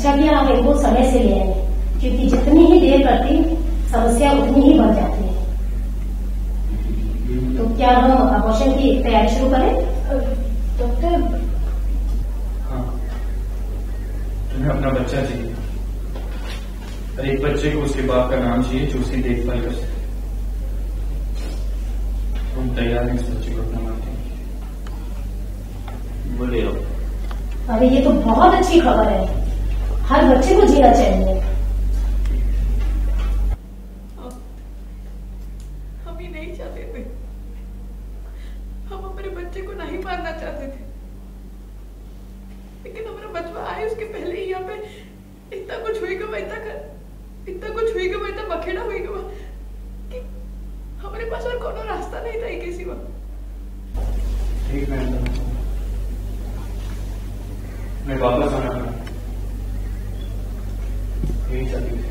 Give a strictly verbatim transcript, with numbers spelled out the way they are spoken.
अच्छा किया आप इनको समय से ले आए, क्योंकि जितनी ही देर करती समस्या उतनी ही बढ़ जाती है। तो क्या हम अबॉर्शन की तैयारी शुरू करें? डॉक्टर, हाँ, तुम्हें अपना बच्चा चाहिए और एक बच्चे को उसके बाप का नाम चाहिए जो उसकी देखभाल कर सके। तुम तैयार हैं इस बच्चे को अपना नाम देने? बोले हो? अरे ये तो बहुत अच्छी खबर है, हर बच्चे को जीना चाहिए। हम ही नहीं चाहते थे, हम अपने बच्चे को नहीं मारना चाहते थे, लेकिन हमारा बचवा आए उसके पहले ही यहाँ पे इतना कुछ हुएगा, मैं इतना कर इतना कुछ हुएगा, मैं इतना बखेड़ा हुएगा कि हमारे पास और कोनो रास्ता नहीं था एक सिवा। ठीक है, मैं वापस आना यही चाहती हूँ।